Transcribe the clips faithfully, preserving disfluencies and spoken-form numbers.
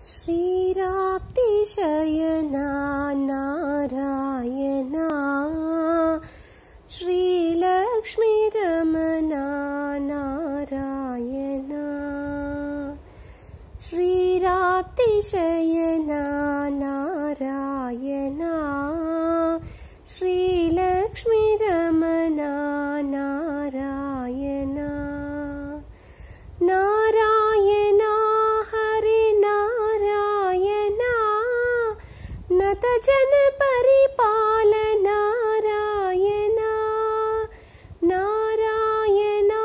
श्रीराप्तिशयना Narayana श्रीलक्ष्मीरमणा Narayana श्रीराप्तिशयना Narayana श्रीलक्ष्मीरमणा Narayana Narayana हरिनारायणा नतजन परिपाल Narayana Narayana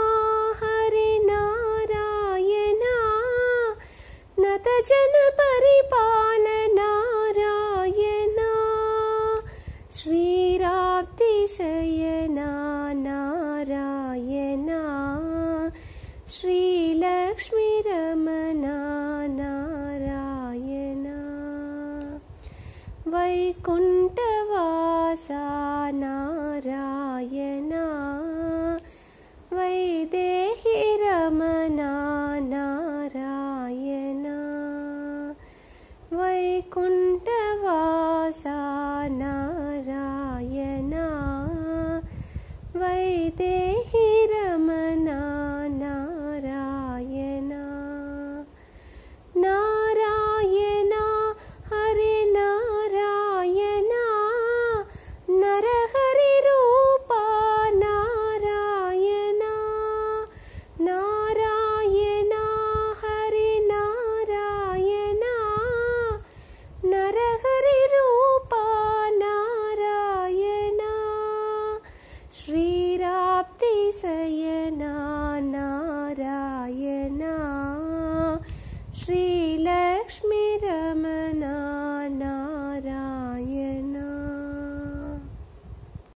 हरिनारायणा नतजन परिपाल Narayana श्रीराप्तिशयना Narayana श्रीलक्ष्मीरमणा Narayana Vaikuntha